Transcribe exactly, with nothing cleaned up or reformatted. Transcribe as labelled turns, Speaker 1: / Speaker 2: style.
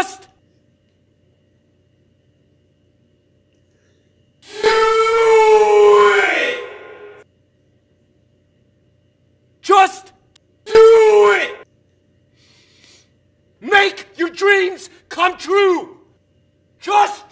Speaker 1: Just do it! Just do it! Make your dreams come true! Just